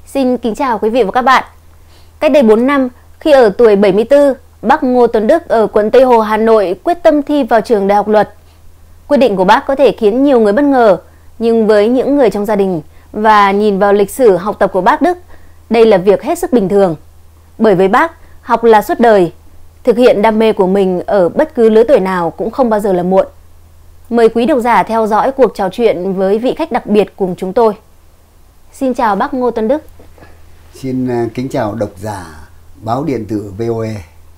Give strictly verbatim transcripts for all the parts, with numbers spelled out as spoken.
Xin kính chào quý vị và các bạn. Cách đây bốn năm, khi ở tuổi bảy mươi tư, bác Ngô Tuấn Đức ở quận Tây Hồ, Hà Nội quyết tâm thi vào trường Đại học Luật. Quyết định của bác có thể khiến nhiều người bất ngờ, nhưng với những người trong gia đình và nhìn vào lịch sử học tập của bác Đức, đây là việc hết sức bình thường. Bởi với bác, học là suốt đời, thực hiện đam mê của mình ở bất cứ lứa tuổi nào cũng không bao giờ là muộn. Mời quý độc giả theo dõi cuộc trò chuyện với vị khách đặc biệt cùng chúng tôi. Xin chào bác Ngô Tuấn Đức. Xin kính chào độc giả báo điện tử vê o e.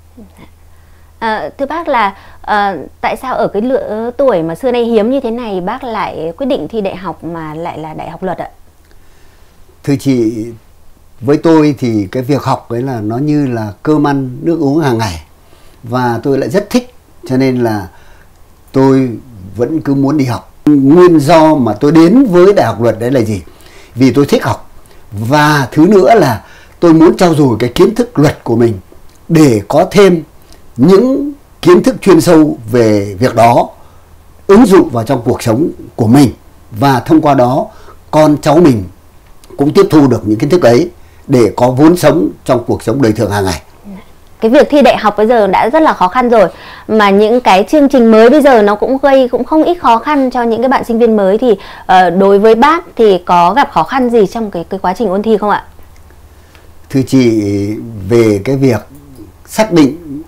À, thưa bác là à, tại sao ở cái lứa tuổi mà xưa nay hiếm như thế này bác lại quyết định thi đại học mà lại là Đại học Luật ạ? Thưa chị, với tôi thì cái việc học ấy là nó như là cơm ăn nước uống hàng ngày, và tôi lại rất thích, cho nên là tôi vẫn cứ muốn đi học. Nguyên do mà tôi đến với Đại học Luật đấy là gì? Vì tôi thích học, và thứ nữa là tôi muốn trau dồi cái kiến thức luật của mình để có thêm những kiến thức chuyên sâu về việc đó, ứng dụng vào trong cuộc sống của mình, và thông qua đó con cháu mình cũng tiếp thu được những kiến thức ấy để có vốn sống trong cuộc sống đời thường hàng ngày. Cái việc thi đại học bây giờ đã rất là khó khăn rồi, mà những cái chương trình mới bây giờ nó cũng gây cũng không ít khó khăn cho những cái bạn sinh viên mới, thì uh, đối với bác thì có gặp khó khăn gì trong cái, cái quá trình ôn thi không ạ? Thưa chị, về cái việc xác định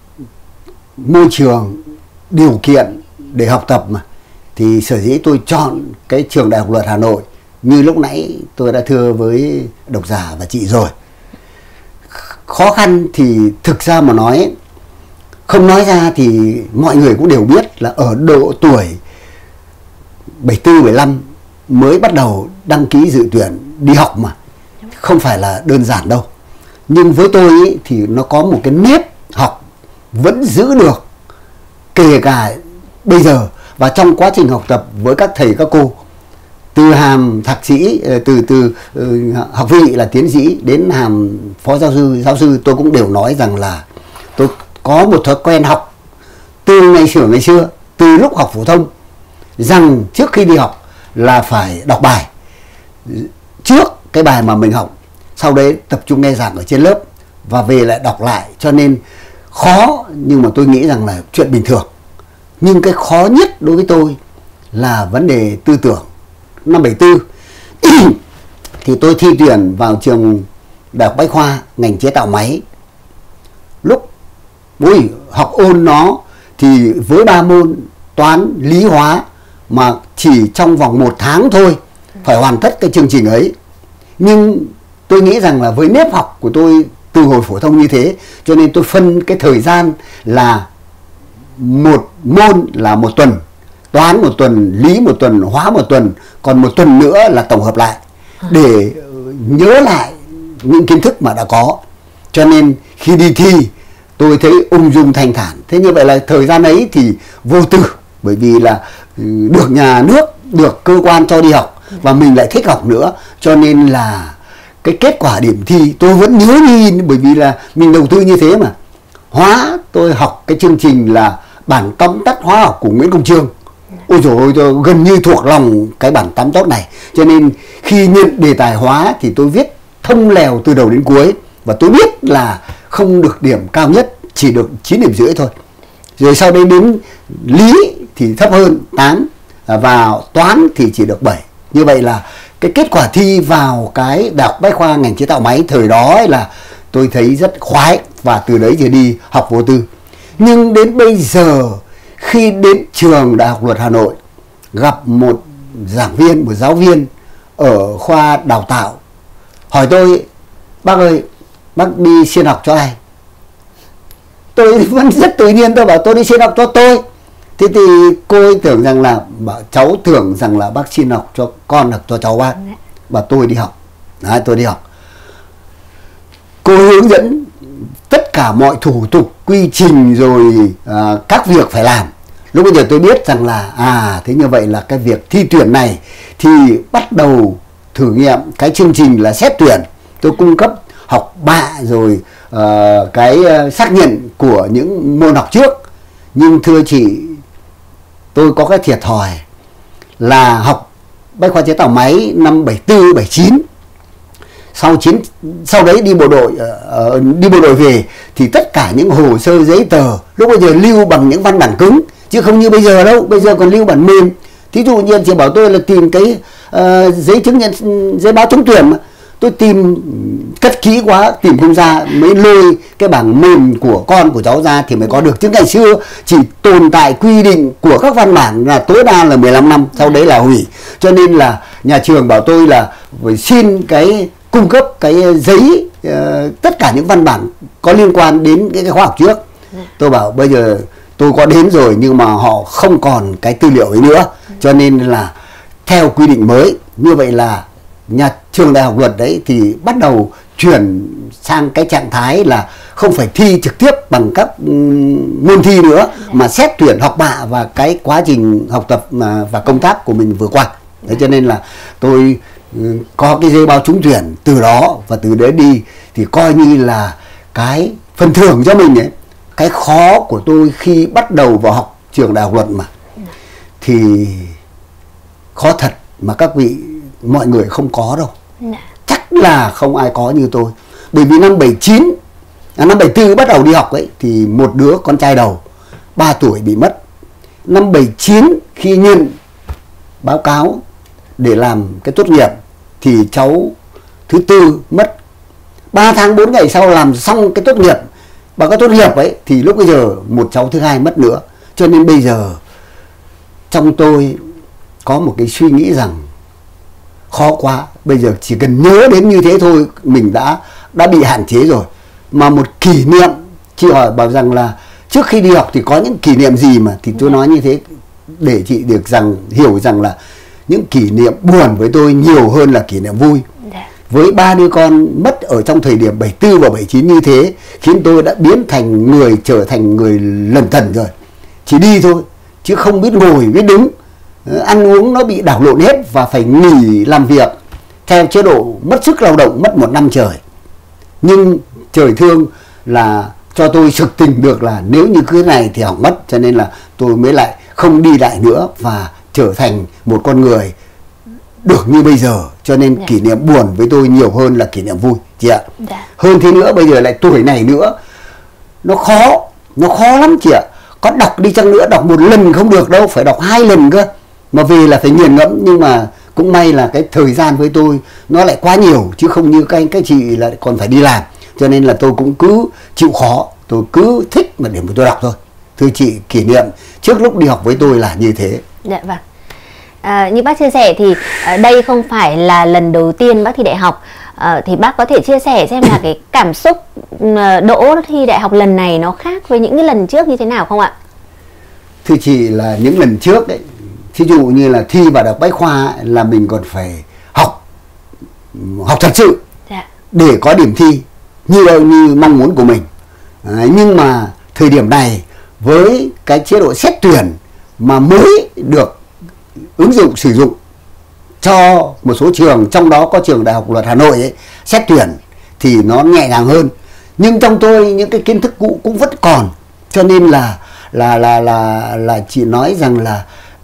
môi trường, điều kiện để học tập mà, thì sở dĩ tôi chọn cái trường Đại học Luật Hà Nội như lúc nãy tôi đã thưa với độc giả và chị rồi. Khó khăn thì thực ra mà nói, không nói ra thì mọi người cũng đều biết là ở độ tuổi bảy mươi tư, bảy mươi lăm mới bắt đầu đăng ký dự tuyển đi học mà, không phải là đơn giản đâu. Nhưng với tôi ý, thì nó có một cái nếp học vẫn giữ được kể cả bây giờ, và trong quá trình học tập với các thầy các cô, từ hàm thạc sĩ, từ từ uh, học vị là tiến sĩ đến hàm phó giáo sư, giáo sư, tôi cũng đều nói rằng là tôi có một thói quen học từ ngày xưa ngày xưa, từ lúc học phổ thông, rằng trước khi đi học là phải đọc bài trước cái bài mà mình học, sau đấy tập trung nghe giảng ở trên lớp và về lại đọc lại. Cho nên khó, nhưng mà tôi nghĩ rằng là chuyện bình thường. Nhưng cái khó nhất đối với tôi là vấn đề tư tưởng. Năm bảy tư thì tôi thi tuyển vào trường Đại học Bách Khoa ngành chế tạo máy. Lúc ui, học ôn nó thì với ba môn toán, lý, hóa mà chỉ trong vòng một tháng thôi phải hoàn tất cái chương trình ấy. Nhưng tôi nghĩ rằng là với nếp học của tôi từ hồi phổ thông như thế, cho nên tôi phân cái thời gian là một môn là một tuần, toán một tuần, lý một tuần, hóa một tuần, còn một tuần nữa là tổng hợp lại để nhớ lại những kiến thức mà đã có. Cho nên khi đi thi tôi thấy ung dung thanh thản. Thế như vậy là thời gian ấy thì vô tư, bởi vì là được nhà nước, được cơ quan cho đi học, và mình lại thích học nữa, cho nên là cái kết quả điểm thi tôi vẫn nhớ như, bởi vì là mình đầu tư như thế mà. Hóa tôi học cái chương trình là bản tóm tắt hóa học của Nguyễn Công Trương. Ôi dồi ôi, tôi gần như thuộc lòng cái bản tóm tắt này, cho nên khi nhận đề tài hóa thì tôi viết thông lèo từ đầu đến cuối, và tôi biết là không được điểm cao nhất, chỉ được chín điểm rưỡi thôi. Rồi sau đây đến lý thì thấp hơn tám, và toán thì chỉ được bảy. Như vậy là cái kết quả thi vào cái Đại học Bách Khoa ngành chế tạo máy thời đó ấy là tôi thấy rất khoái, và từ đấy thì đi học vô tư. Nhưng đến bây giờ khi đến trường Đại học Luật Hà Nội, gặp một giảng viên, một giáo viên ở khoa đào tạo hỏi tôi: bác ơi, bác đi xin học cho ai? Tôi vẫn rất tự nhiên, tôi bảo tôi đi xin học cho tôi. Thế thì cô ấy tưởng rằng là, bảo cháu tưởng rằng là bác xin học cho con hoặc cho cháu bác, và tôi đi học. Đấy, tôi đi học. Cô hướng dẫn tất cả mọi thủ tục, quy trình, rồi à, các việc phải làm. Lúc bây giờ tôi biết rằng là à thế như vậy là cái việc thi tuyển này thì bắt đầu thử nghiệm cái chương trình là xét tuyển. Tôi cung cấp học bạ rồi uh, cái uh, xác nhận của những môn học trước. Nhưng thưa chị, tôi có cái thiệt thòi là học Bách Khoa chế tạo máy năm bảy tư, bảy chín. sau chiến sau đấy đi bộ đội uh, đi bộ đội về thì tất cả những hồ sơ giấy tờ lúc bây giờ lưu bằng những văn bản cứng chứ không như bây giờ đâu, bây giờ còn lưu bản mềm. Thí dụ như chị bảo tôi là tìm cái uh, giấy chứng nhận giấy báo trúng tuyển, tôi tìm cất kỹ quá tìm không ra, mới lôi cái bảng mềm của con của cháu ra thì mới có được. Chứ ngày xưa chỉ tồn tại quy định của các văn bản là tối đa là mười lăm năm, sau đấy là hủy. Cho nên là nhà trường bảo tôi là phải xin cái cung cấp cái giấy uh, tất cả những văn bản có liên quan đến cái, cái khóa học trước. Tôi bảo bây giờ tôi có đến rồi nhưng mà họ không còn cái tư liệu ấy nữa, cho nên là theo quy định mới như vậy là nhà trường Đại học Luật đấy thì bắt đầu chuyển sang cái trạng thái là không phải thi trực tiếp bằng các um, môn thi nữa, mà xét tuyển học bạ và cái quá trình học tập mà và công tác của mình vừa qua. Thế cho nên là tôi um, có cái giấy báo trúng tuyển từ đó, và từ đấy đi thì coi như là cái phần thưởng cho mình ấy. Cái khó của tôi khi bắt đầu vào học trường Đại học Luật mà thì khó thật mà các vị mọi người không có đâu. Chắc là không ai có như tôi. Bởi vì năm bảy chín, à, năm bảy tư bắt đầu đi học ấy thì một đứa con trai đầu ba tuổi bị mất. Năm bảy chín khi nhận báo cáo để làm cái tốt nghiệp thì cháu thứ tư mất. Ba tháng bốn ngày sau làm xong cái tốt nghiệp, báo cáo tốt nghiệp ấy thì lúc bây giờ một cháu thứ hai mất nữa. Cho nên bây giờ trong tôi có một cái suy nghĩ rằng khó quá, bây giờ chỉ cần nhớ đến như thế thôi mình đã đã bị hạn chế rồi. Mà một kỷ niệm, chị hỏi bảo rằng là trước khi đi học thì có những kỷ niệm gì mà, thì tôi nói như thế để chị được rằng hiểu rằng là những kỷ niệm buồn với tôi nhiều hơn là kỷ niệm vui. Với ba đứa con mất ở trong thời điểm bảy tư và bảy chín như thế khiến tôi đã biến thành người, trở thành người lẩn thẩn rồi. Chỉ đi thôi chứ không biết ngồi biết đứng, ăn uống nó bị đảo lộn hết và phải nghỉ làm việc theo chế độ mất sức lao động mất một năm trời. Nhưng trời thương là cho tôi sực tỉnh được là nếu như cứ này thì hỏng mất, cho nên là tôi mới lại không đi lại nữa và trở thành một con người được như bây giờ. Cho nên dạ. kỷ niệm buồn với tôi nhiều hơn là kỷ niệm vui chị ạ. Dạ. Hơn thế nữa bây giờ lại tuổi này nữa, nó khó, nó khó lắm chị ạ. Có đọc đi chăng nữa đọc một lần không được đâu, phải đọc hai lần cơ, mà về là phải nghiền ngẫm. Nhưng mà cũng may là cái thời gian với tôi nó lại quá nhiều, chứ không như các anh các chị là còn phải đi làm. Cho nên là tôi cũng cứ chịu khó, tôi cứ thích mà để mà tôi đọc thôi. Thưa chị, kỷ niệm trước lúc đi học với tôi là như thế. Dạ vâng. À, như bác chia sẻ thì à, đây không phải là lần đầu tiên bác thi đại học. À, thì bác có thể chia sẻ xem là cái cảm xúc à, đỗ thi đại học lần này nó khác với những cái lần trước như thế nào không ạ? Thưa chị, là những lần trước đấy, thí dụ như là thi vào đại học Bách Khoa ấy, là mình còn phải học học thật sự dạ. để có điểm thi như như mong muốn của mình. À, nhưng mà thời điểm này với cái chế độ xét tuyển mà mới được ứng dụng sử dụng cho một số trường, trong đó có trường Đại học Luật Hà Nội ấy, xét tuyển thì nó nhẹ nhàng hơn. Nhưng trong tôi những cái kiến thức cũ cũng vẫn còn, cho nên là là là là là chị nói rằng là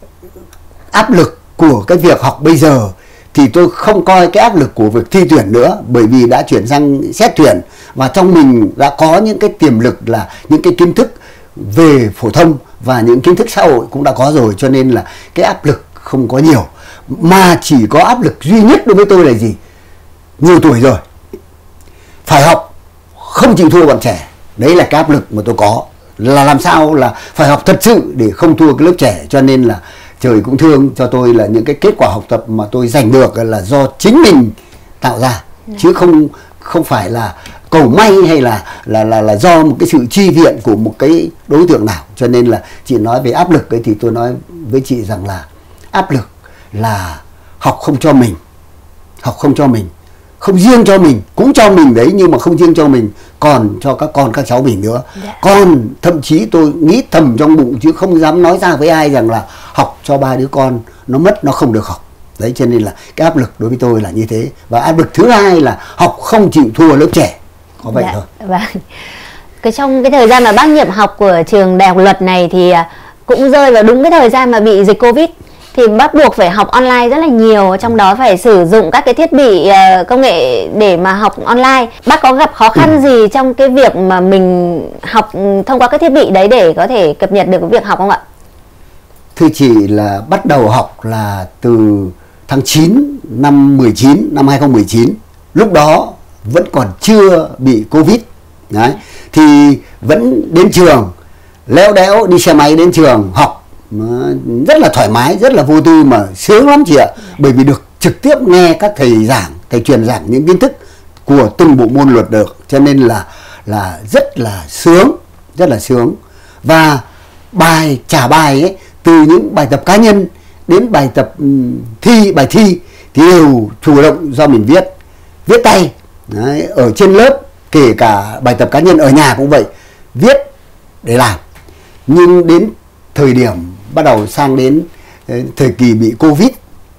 áp lực của cái việc học bây giờ thì tôi không coi cái áp lực của việc thi tuyển nữa, bởi vì đã chuyển sang xét tuyển và trong mình đã có những cái tiềm lực là những cái kiến thức về phổ thông và những kiến thức xã hội cũng đã có rồi, cho nên là cái áp lực không có nhiều. Mà chỉ có áp lực duy nhất đối với tôi là gì? Nhiều tuổi rồi, phải học, không chịu thua bọn trẻ. Đấy là cái áp lực mà tôi có, là làm sao là phải học thật sự để không thua cái lớp trẻ. Cho nên là trời cũng thương cho tôi là những cái kết quả học tập mà tôi giành được là do chính mình tạo ra, chứ không không phải là cầu may hay là là là là do một cái sự chi viện của một cái đối tượng nào. Cho nên là chị nói về áp lực ấy thì tôi nói với chị rằng là áp lực là học không cho mình, học không cho mình, không riêng cho mình, cũng cho mình đấy, nhưng mà không riêng cho mình, còn cho các con các cháu mình nữa. Yeah. Còn thậm chí tôi nghĩ thầm trong bụng chứ không dám nói ra với ai rằng là học cho ba đứa con nó mất, nó không được học. Đấy, cho nên là cái áp lực đối với tôi là như thế. Và áp lực thứ hai là học không chịu thua lớp trẻ. Có vậy dạ, thôi. Vâng. Cái trong cái thời gian mà bác nhập học của trường Đại học Luật này thì cũng rơi vào đúng cái thời gian mà bị dịch Covid. thì bắt buộc phải học online rất là nhiều, trong đó phải sử dụng các cái thiết bị uh, công nghệ để mà học online. Bác có gặp khó khăn ừ. gì trong cái việc mà mình học thông qua cái thiết bị đấy để có thể cập nhật được cái việc học không ạ? Thưa chị, là bắt đầu học là từ tháng chín năm mười chín, năm hai không một chín. Lúc đó vẫn còn chưa bị Covid. Đấy. Thì vẫn đến trường, léo đéo đi xe máy đến trường học, rất là thoải mái, rất là vô tư mà sướng lắm chị ạ. Bởi vì được trực tiếp nghe các thầy giảng, thầy truyền giảng những kiến thức của từng bộ môn luật được, cho nên là là rất là sướng, rất là sướng. Và bài trả bài ấy, từ những bài tập cá nhân đến bài tập thi, bài thi thì đều chủ động do mình viết, viết tay. Đấy, ở trên lớp, kể cả bài tập cá nhân ở nhà cũng vậy, viết để làm. Nhưng đến thời điểm bắt đầu sang đến thời kỳ bị Covid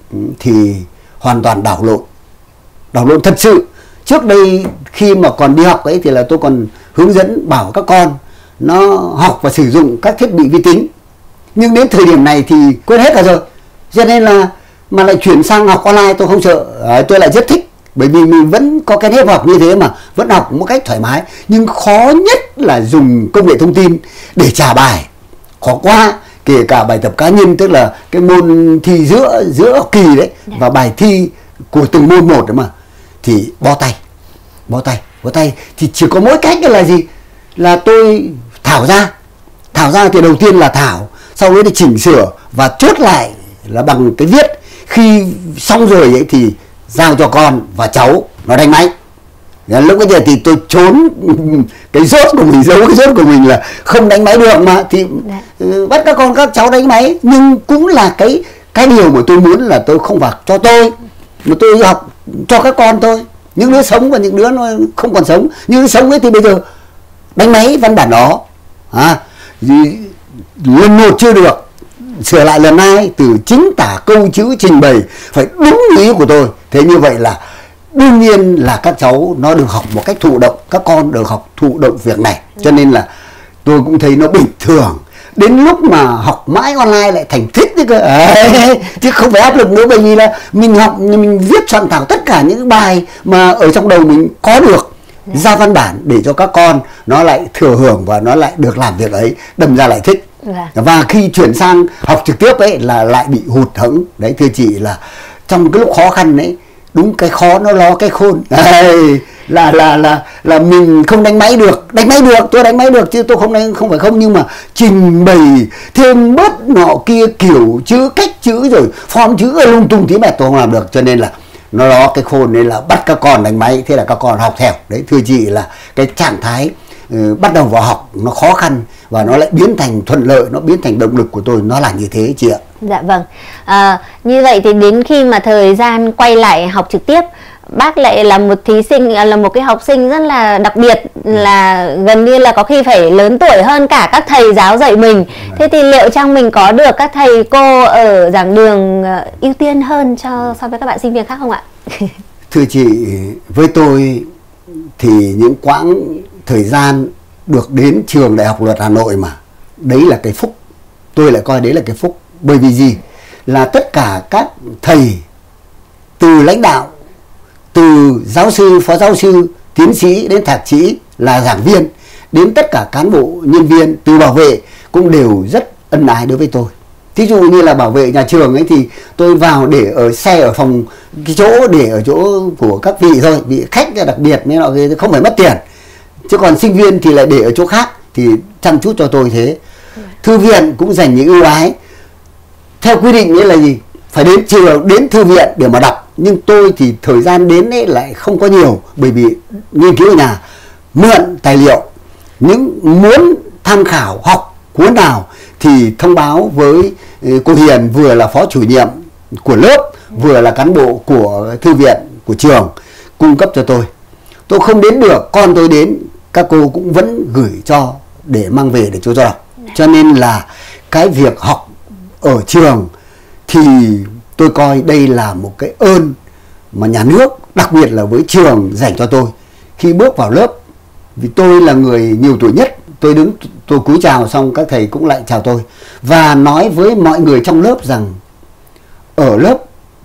thì hoàn toàn đảo lộn, đảo lộn thật sự. Trước đây khi mà còn đi học ấy thì là tôi còn hướng dẫn bảo các con nó học và sử dụng các thiết bị vi tính. Nhưng đến thời điểm này thì quên hết cả rồi. Cho nên là mà lại chuyển sang học online tôi không sợ, à, tôi lại rất thích. Bởi vì mình vẫn có cái nếp học như thế mà vẫn học một cách thoải mái. Nhưng khó nhất là dùng công nghệ thông tin để trả bài, khó quá. Kể cả bài tập cá nhân, tức là cái môn thi giữa giữa học kỳ đấy, và bài thi của từng môn một đấy mà, thì bó tay, bó tay, bó tay. Thì chỉ có mỗi cách là gì? Là tôi thảo ra, thảo ra thì đầu tiên là thảo, sau đó thì chỉnh sửa và chốt lại là bằng cái viết. Khi xong rồi ấy thì giao cho con và cháu nó đánh máy. Lúc bây giờ thì tôi trốn cái rốt của mình, giấu cái rốt của mình là không đánh máy được mà, thì Đấy. bắt các con các cháu đánh máy. Nhưng cũng là cái cái điều mà tôi muốn là tôi không phải cho tôi, mà tôi học cho các con tôi. Những đứa sống và những đứa nó không còn sống. Những đứa sống ấy thì bây giờ đánh máy văn bản đó, à, lần một chưa được, sửa lại lần hai, từ chính tả câu chữ trình bày phải đúng ý của tôi. Thế như vậy là đương nhiên là các cháu nó được học một cách thụ động, các con được học thụ động việc này. Cho nên là tôi cũng thấy nó bình thường. Đến lúc mà học mãi online lại thành thích đấy cơ, à, chứ không phải áp lực nữa. Bởi vì là mình học, mình viết soạn thảo tất cả những bài mà ở trong đầu mình có được ra văn bản để cho các con nó lại thừa hưởng và nó lại được làm việc ấy, đâm ra lại thích. Và khi chuyển sang học trực tiếp ấy là lại bị hụt hẫng. Đấy thưa chị, là trong cái lúc khó khăn ấy, đúng cái khó nó lo cái khôn. Đấy, là là là là mình không đánh máy được, đánh máy được, tôi đánh máy được chứ tôi không đánh, không phải không, nhưng mà trình bày thêm bớt nọ kia, kiểu chữ, cách chữ rồi form chữ lung tung tí mẹ tôi không làm được. Cho nên là nó lo cái khôn nên là bắt các con đánh máy, thế là các con học theo. Đấy thưa chị, là cái trạng thái uh, bắt đầu vào học nó khó khăn và nó lại biến thành thuận lợi, nó biến thành động lực của tôi, nó là như thế chị ạ. Dạ vâng. À, như vậy thì đến khi mà thời gian quay lại học trực tiếp, bác lại là một thí sinh, là một cái học sinh rất là đặc biệt, là gần như là có khi phải lớn tuổi hơn cả các thầy giáo dạy mình. Thế thì liệu trong mình có được các thầy cô ở giảng đường ưu tiên hơn cho so với các bạn sinh viên khác không ạ? Thưa chị, với tôi thì những quãng thời gian được đến trường Đại học Luật Hà Nội mà, đấy là cái phúc. Tôi lại coi đấy là cái phúc. Bởi vì gì? Là tất cả các thầy, từ lãnh đạo, từ giáo sư, phó giáo sư, tiến sĩ đến thạc sĩ, là giảng viên, đến tất cả cán bộ, nhân viên, từ bảo vệ cũng đều rất ân ái đối với tôi. Thí dụ như là bảo vệ nhà trường ấy thì tôi vào để ở xe ở phòng, cái chỗ để ở chỗ của các vị thôi, vị khách đặc biệt nên họ không phải mất tiền. Chứ còn sinh viên thì lại để ở chỗ khác, thì chăm chút cho tôi thế. Thư viện cũng dành những ưu ái. Theo quy định ấy là gì? Phải đến trường, đến thư viện để mà đọc. Nhưng tôi thì thời gian đến ấy lại không có nhiều, bởi vì nghiên cứu ở nhà, mượn tài liệu. Những muốn tham khảo học cuốn nào thì thông báo với cô Hiền, vừa là phó chủ nhiệm của lớp, vừa là cán bộ của thư viện, của trường, cung cấp cho tôi. Tôi không đến được, con tôi đến, các cô cũng vẫn gửi cho để mang về để cho tôi đọc. Cho nên là cái việc học ở trường thì tôi coi đây là một cái ơn mà nhà nước, đặc biệt là với trường, dành cho tôi. Khi bước vào lớp, vì tôi là người nhiều tuổi nhất, tôi đứng, tôi cúi chào xong các thầy cũng lại chào tôi, và nói với mọi người trong lớp rằng ở lớp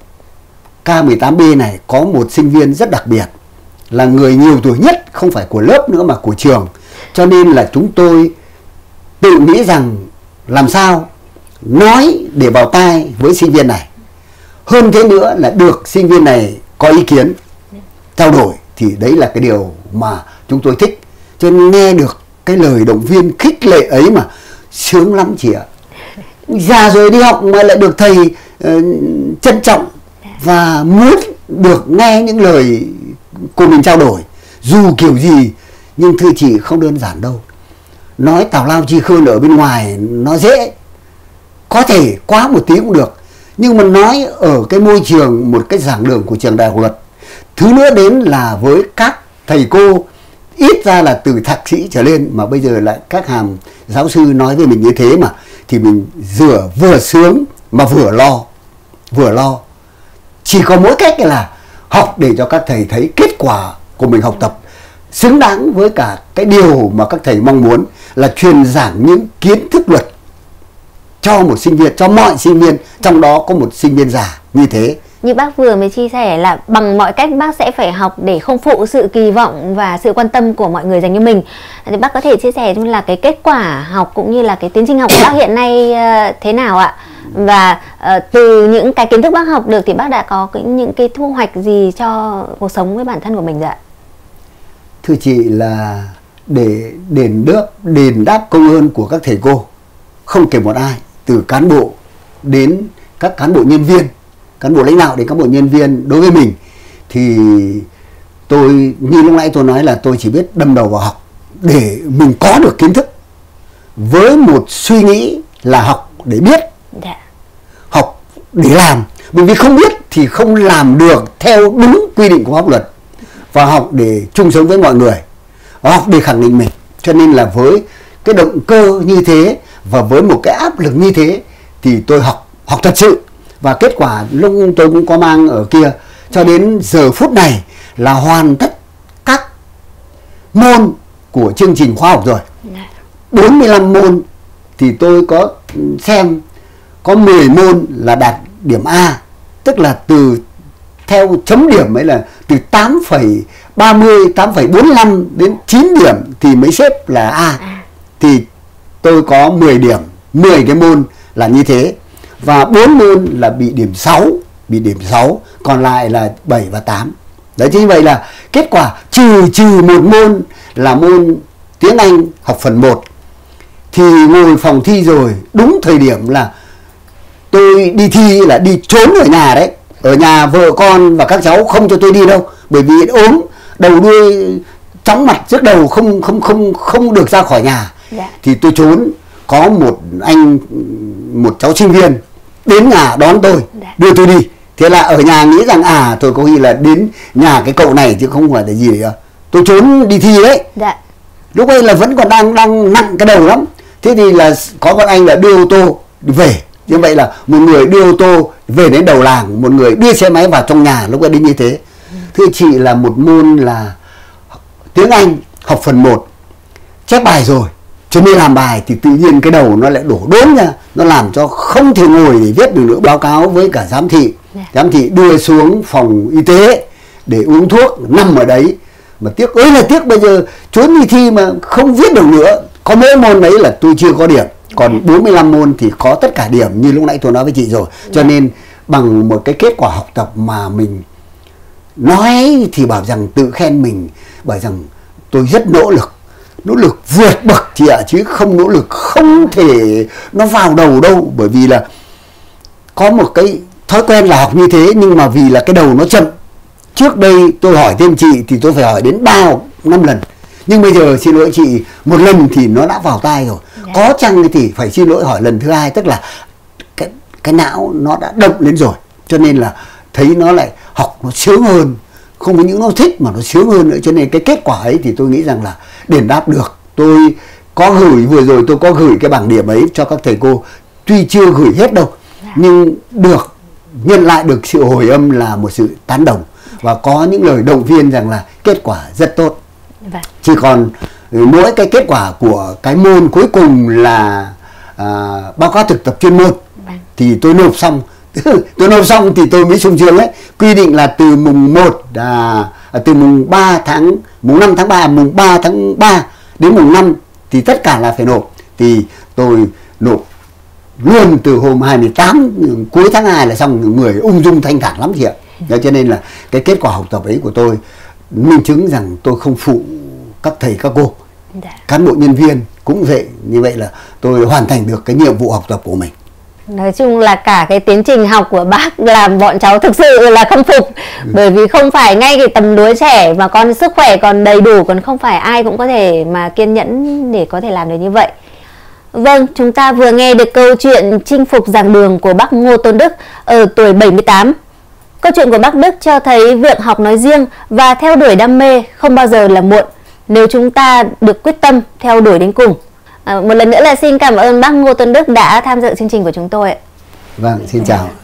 K mười tám B này có một sinh viên rất đặc biệt, là người nhiều tuổi nhất, không phải của lớp nữa mà của trường. Cho nên là chúng tôi tự nghĩ rằng làm sao nói để vào tai với sinh viên này. Hơn thế nữa là được sinh viên này có ý kiến, trao đổi, thì đấy là cái điều mà chúng tôi thích. Cho nên nghe được cái lời động viên khích lệ ấy mà sướng lắm chị ạ. Già rồi đi học mà lại được thầy uh, trân trọng và muốn được nghe những lời của mình trao đổi, dù kiểu gì. Nhưng thưa chị, không đơn giản đâu. Nói tào lao chi khơn ở bên ngoài nó dễ, có thể quá một tí cũng được. Nhưng mà nói ở cái môi trường, một cái giảng đường của trường Đại học Luật, thứ nữa đến là với các thầy cô ít ra là từ thạc sĩ trở lên, mà bây giờ lại các hàm giáo sư nói với mình như thế, mà thì mình vừa vừa sướng mà vừa lo, vừa lo. Chỉ có mỗi cách là học để cho các thầy thấy kết quả của mình học tập xứng đáng với cả cái điều mà các thầy mong muốn, là truyền giảng những kiến thức luật cho một sinh viên, cho mọi sinh viên, trong đó có một sinh viên già như thế. Như bác vừa mới chia sẻ là bằng mọi cách bác sẽ phải học để không phụ sự kỳ vọng và sự quan tâm của mọi người dành cho mình. Thì bác có thể chia sẻ là cái kết quả học cũng như là cái tiến trình học của bác hiện nay uh, thế nào ạ? Và uh, từ những cái kiến thức bác học được thì bác đã có cái, những cái thu hoạch gì cho cuộc sống với bản thân của mình rồi ạ? Thưa chị, là để đền đáp, đền đáp công ơn của các thầy cô, không kể một ai, từ cán bộ đến các cán bộ nhân viên, cán bộ lãnh đạo đến cán bộ nhân viên, đối với mình thì tôi, như lúc nãy tôi nói là tôi chỉ biết đâm đầu vào học để mình có được kiến thức, với một suy nghĩ là học để biết, Dạ. học để làm. Bởi vì không biết thì không làm được theo đúng quy định của pháp luật, và học để chung sống với mọi người, học để khẳng định mình. Cho nên là với cái động cơ như thế và với một cái áp lực như thế thì tôi học, học thật sự. Và kết quả lúc tôi cũng có mang ở kia, cho đến giờ phút này là hoàn tất các môn của chương trình khoa học rồi. bốn mươi lăm môn thì tôi có xem, có mười môn là đạt điểm A, tức là từ theo chấm điểm ấy là từ tám phẩy ba mươi, tám phẩy bốn mươi lăm đến chín điểm thì mới xếp là A. Thì tôi có mười điểm, mười cái môn là như thế. Và bốn môn là bị điểm sáu, bị điểm sáu, còn lại là bảy và tám. Đấy, chính vậy là kết quả trừ trừ một môn là môn tiếng Anh học phần một. Thì ngồi phòng thi rồi, đúng thời điểm là tôi đi thi là đi trốn ở nhà đấy. Ở nhà vợ con và các cháu không cho tôi đi đâu, bởi vì ốm, đầu đuôi chóng mặt trước đầu, không không không không được ra khỏi nhà. Dạ. Thì tôi trốn. Có một anh, một cháu sinh viên đến nhà đón tôi, Dạ. đưa tôi đi. Thế là ở nhà nghĩ rằng à tôi có khi là đến nhà cái cậu này chứ không phải là gì nữa. Tôi trốn đi thi đấy. Dạ. Lúc ấy là vẫn còn đang đang nặng cái đầu lắm. Thế thì là có một anh là đưa ô tô về. Như vậy là một người đưa ô tô về đến đầu làng, một người đưa xe máy vào trong nhà, lúc ấy đến như thế. Ừ. Thưa chị, là một môn là tiếng Anh học phần một, chép bài rồi, chuẩn bị làm bài thì tự nhiên cái đầu nó lại đổ đốn ra, nó làm cho không thể ngồi để viết được nữa. Báo cáo với cả giám thị, yeah. giám thị đưa xuống phòng y tế để uống thuốc, nằm ở đấy. Mà tiếc ơi là tiếc, bây giờ trốn đi thi mà không viết được nữa. Có mỗi môn đấy là tôi chưa có điểm, còn bốn mươi lăm môn thì có tất cả điểm như lúc nãy tôi nói với chị rồi. Cho yeah. nên bằng một cái kết quả học tập mà mình nói thì bảo rằng tự khen mình, bảo rằng tôi rất nỗ lực, nỗ lực vượt bậc chị ạ, chứ không nỗ lực không thể nó vào đầu đâu. Bởi vì là có một cái thói quen là học như thế, nhưng mà vì là cái đầu nó chậm. Trước đây tôi hỏi thêm chị thì tôi phải hỏi đến ba hoặc năm lần, nhưng bây giờ xin lỗi chị, một lần thì nó đã vào tai rồi. Dạ. Có chăng thì phải xin lỗi hỏi lần thứ hai, tức là cái, cái não nó đã động lên rồi. Cho nên là thấy nó lại học nó sướng hơn, không có những nó thích mà nó sướng hơn nữa. Cho nên cái kết quả ấy thì tôi nghĩ rằng là đền đáp được. Tôi có gửi, vừa rồi tôi có gửi cái bảng điểm ấy cho các thầy cô, tuy chưa gửi hết đâu, nhưng được nhận lại được sự hồi âm là một sự tán đồng, và có những lời động viên rằng là kết quả rất tốt. Chỉ còn mỗi cái kết quả của cái môn cuối cùng là à, báo cáo thực tập chuyên môn thì tôi nộp xong Tôi nộp xong thì tôi mới xuống trường ấy. Quy định là từ mùng một à, từ mùng ba tháng mùng năm tháng ba, mùng ba tháng ba đến mùng năm thì tất cả là phải nộp. Thì tôi nộp luôn từ hôm hai mươi tám cuối tháng hai là xong, người ung dung thanh thản lắm chị ạ. Đó, cho nên là cái kết quả học tập ấy của tôi minh chứng rằng tôi không phụ các thầy các cô. Dạ. Cán bộ nhân viên cũng vậy. Như vậy là tôi hoàn thành được cái nhiệm vụ học tập của mình. Nói chung là cả cái tiến trình học của bác làm bọn cháu thực sự là khâm phục. Ừ. Bởi vì không phải ngay cái tầm lứa trẻ mà con sức khỏe còn đầy đủ, còn không phải ai cũng có thể mà kiên nhẫn để có thể làm được như vậy. Vâng, chúng ta vừa nghe được câu chuyện chinh phục giảng đường của bác Ngô Tôn Đức ở tuổi bảy mươi tám. Câu chuyện của bác Đức cho thấy việc học nói riêng và theo đuổi đam mê không bao giờ là muộn nếu chúng ta được quyết tâm theo đuổi đến cùng. À, một lần nữa là xin cảm ơn bác Ngô Tôn Đức đã tham dự chương trình của chúng tôi. Vâng, xin chào.